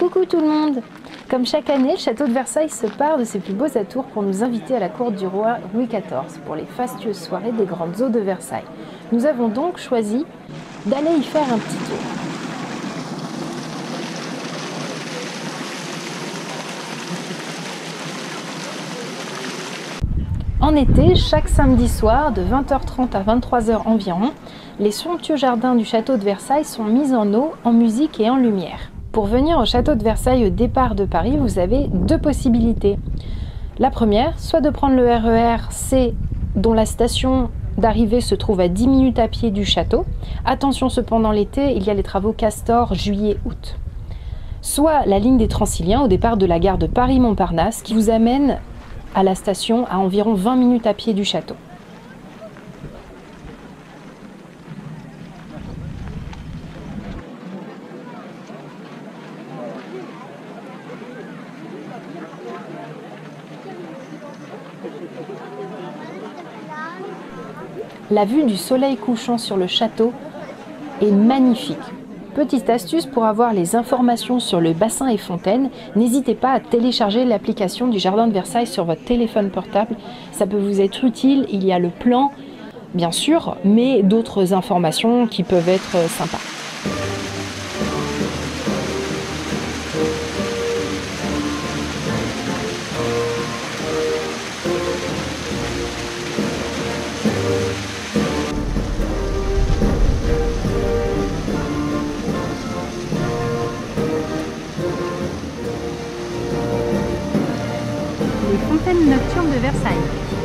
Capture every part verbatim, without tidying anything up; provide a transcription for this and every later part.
Coucou tout le monde! Comme chaque année, le château de Versailles se pare de ses plus beaux atours pour nous inviter à la cour du roi Louis quatorze pour les fastueuses soirées des grandes eaux de Versailles. Nous avons donc choisi d'aller y faire un petit tour. En été, chaque samedi soir, de vingt heures trente à vingt-trois heures environ, les somptueux jardins du château de Versailles sont mis en eau, en musique et en lumière. Pour venir au château de Versailles au départ de Paris, vous avez deux possibilités. La première, soit de prendre le R E R C dont la station d'arrivée se trouve à dix minutes à pied du château. Attention cependant, l'été, il y a les travaux Castor, juillet, août. Soit la ligne des Transiliens au départ de la gare de Paris-Montparnasse qui vous amène à la station à environ vingt minutes à pied du château. La vue du soleil couchant sur le château est magnifique. Petite astuce pour avoir les informations sur le bassin et fontaines, n'hésitez pas à télécharger l'application du Jardin de Versailles sur votre téléphone portable. Ça peut vous être utile, il y a le plan, bien sûr, mais d'autres informations qui peuvent être sympas. Les fontaines nocturnes de Versailles.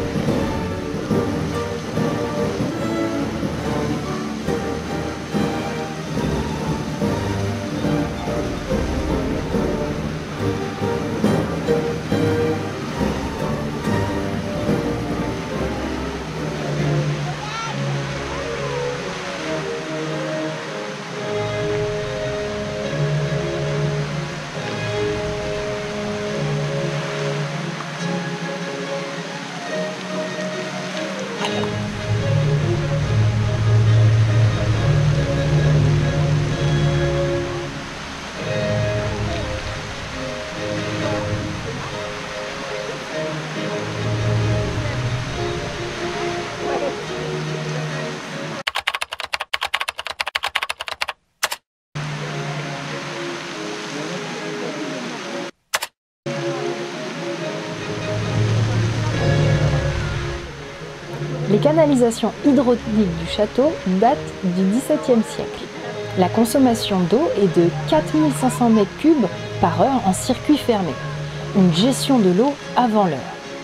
Les canalisations hydrauliques du château datent du dix-septième siècle. La consommation d'eau est de quatre mille cinq cents mètres cubes par heure en circuit fermé. Une gestion de l'eau avant l'heure.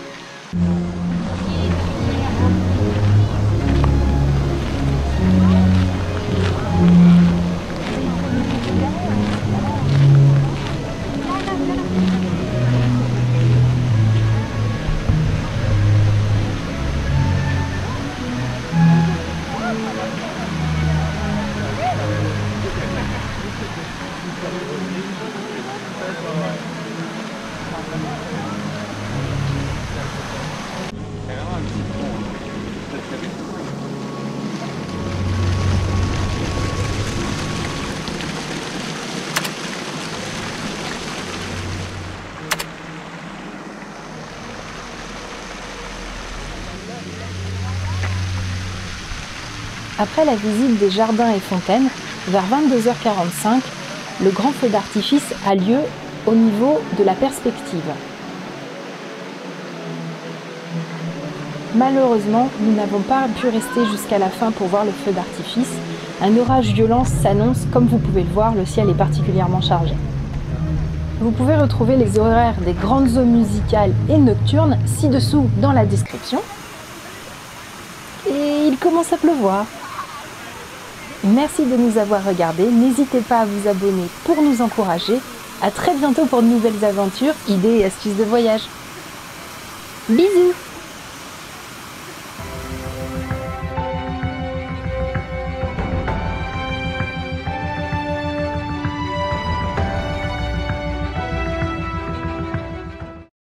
Après la visite des jardins et fontaines, vers vingt-deux heures quarante-cinq, le grand feu d'artifice a lieu au niveau de la perspective. Malheureusement, nous n'avons pas pu rester jusqu'à la fin pour voir le feu d'artifice. Un orage violent s'annonce, comme vous pouvez le voir, le ciel est particulièrement chargé. Vous pouvez retrouver les horaires des grandes eaux musicales et nocturnes ci-dessous dans la description. Et il commence à pleuvoir. Merci de nous avoir regardés. N'hésitez pas à vous abonner pour nous encourager. À très bientôt pour de nouvelles aventures, idées et astuces de voyage. Bisous!